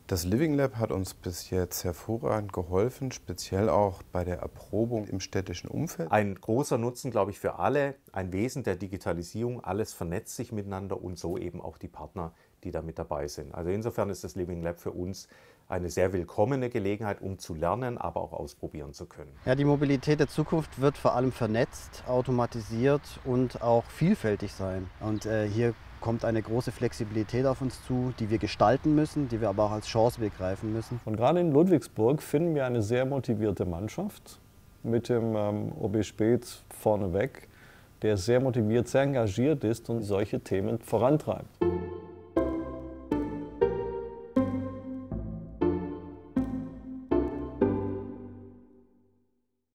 Das Living Lab hat uns bis jetzt hervorragend geholfen, speziell auch bei der Erprobung im städtischen Umfeld. Ein großer Nutzen, glaube ich, für alle, ein Wesen der Digitalisierung, alles vernetzt sich miteinander und so eben auch die Partner, die da mit dabei sind. Also insofern ist das Living Lab für uns eine sehr willkommene Gelegenheit, um zu lernen, aber auch ausprobieren zu können. Ja, die Mobilität der Zukunft wird vor allem vernetzt, automatisiert und auch vielfältig sein. Und hier kommt eine große Flexibilität auf uns zu, die wir gestalten müssen, die wir aber auch als Chance begreifen müssen. Und gerade in Ludwigsburg finden wir eine sehr motivierte Mannschaft mit dem OB Späth vorneweg, der sehr motiviert, sehr engagiert ist und solche Themen vorantreibt.